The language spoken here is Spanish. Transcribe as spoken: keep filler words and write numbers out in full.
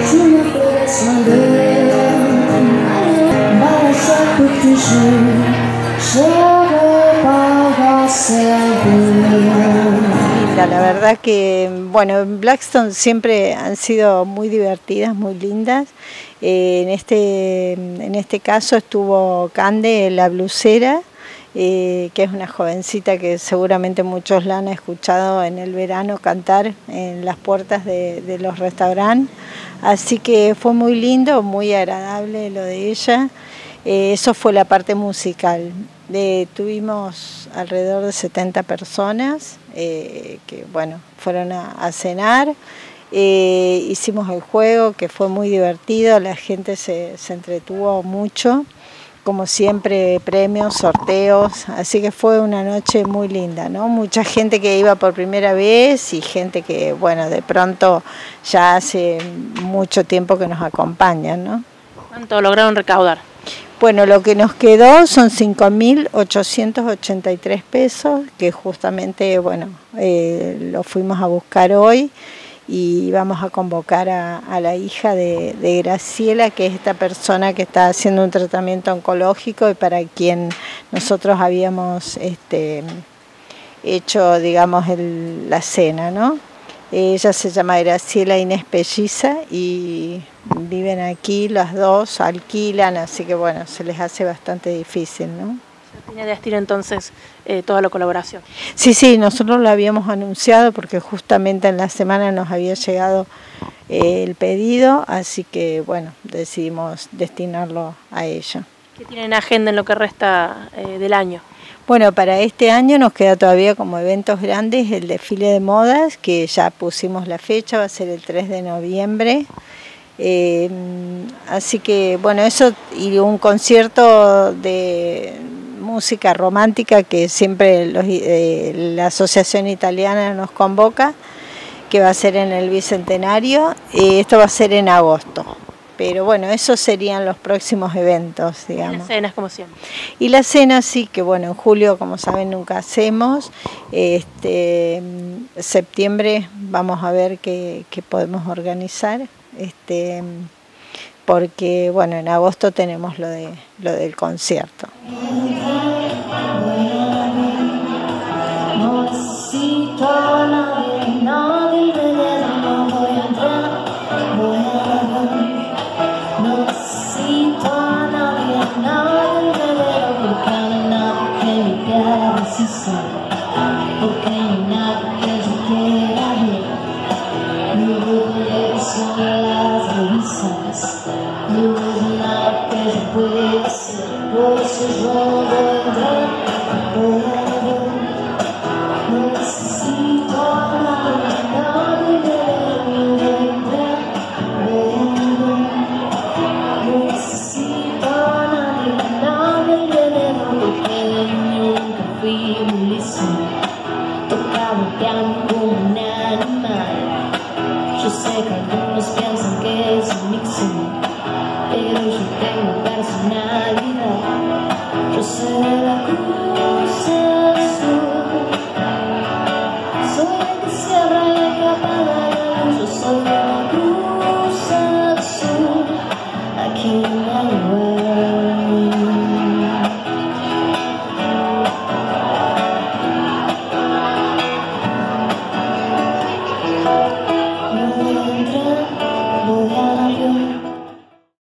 Je me ferai soin d'eux, balance pour toujours, je repars La, la verdad que, bueno, en Blackstone siempre han sido muy divertidas, muy lindas. Eh, en, este, en este caso estuvo Cande, la blusera, eh, que es una jovencita que seguramente muchos la han escuchado en el verano cantar en las puertas de, de los restaurantes. Así que fue muy lindo, muy agradable lo de ella. Eh, eso fue la parte musical. Eh, tuvimos alrededor de setenta personas eh, que bueno, fueron a, a cenar. Eh, hicimos el juego que fue muy divertido, la gente se, se entretuvo mucho, como siempre premios, sorteos, así que fue una noche muy linda, ¿no? Mucha gente que iba por primera vez y gente que bueno, de pronto ya hace mucho tiempo que nos acompañan, ¿no? ¿Cuánto lograron recaudar? Bueno, lo que nos quedó son cinco mil ochocientos ochenta y tres pesos, que justamente, bueno, eh, lo fuimos a buscar hoy y vamos a convocar a, a la hija de, de Graciela, que es esta persona que está haciendo un tratamiento oncológico y para quien nosotros habíamos este, hecho, digamos, el, la cena, ¿no? Ella se llama Graciela Inés Pelliza y viven aquí las dos, alquilan, así que bueno, se les hace bastante difícil, ¿no? ¿Ya tenía de estilo entonces eh, toda la colaboración? Sí, sí, nosotros lo habíamos anunciado porque justamente en la semana nos había llegado eh, el pedido, así que bueno, decidimos destinarlo a ella. ¿Qué tienen en agenda en lo que resta eh, del año? Bueno, para este año nos queda todavía como eventos grandes el desfile de modas, que ya pusimos la fecha, va a ser el tres de noviembre. Eh, así que bueno, eso y un concierto de música romántica que siempre los, eh, la Asociación Italiana nos convoca, que va a ser en el Bicentenario, y esto va a ser en agosto. Pero bueno, esos serían los próximos eventos, digamos. Y las cenas, como siempre. Y la cena sí, que bueno, en julio, como saben, nunca hacemos. Este, en septiembre vamos a ver qué, qué podemos organizar. Este, porque bueno, en agosto tenemos lo de lo del concierto. Yo sé que algunos piensan que es un mixing, pero yo tengo personalidad. Yo sé la cruz azul.